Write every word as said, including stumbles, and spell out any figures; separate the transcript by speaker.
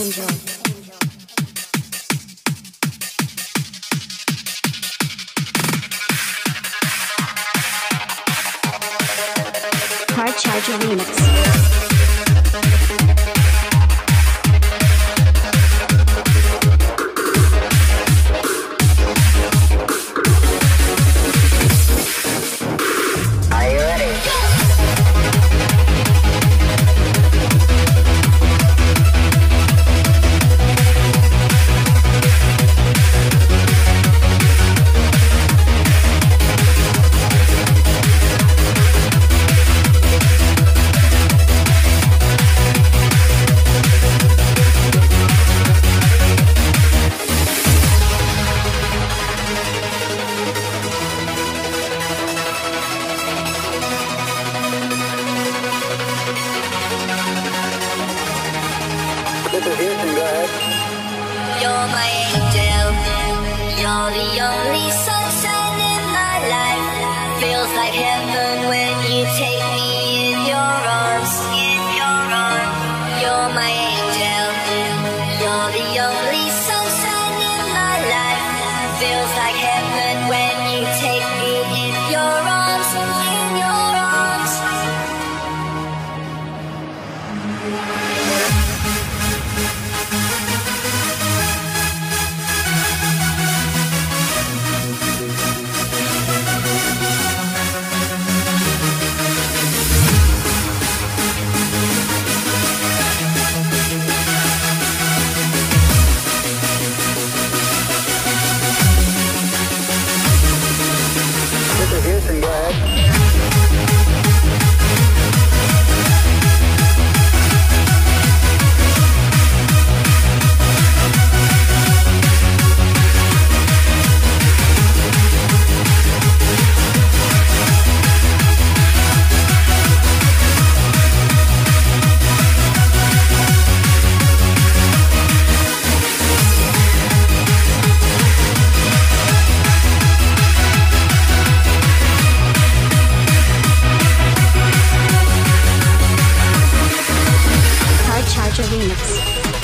Speaker 1: Hard Charger Remix.
Speaker 2: You're my angel, you're the only sunshine in my life. Feels like heaven when you take me in your arms, in your arms. You're my angel, you're the only sunshine in my life. Feels like heaven when you take me in your arms, in your arms.
Speaker 3: Houston, go ahead.
Speaker 1: Hard Charger Remix.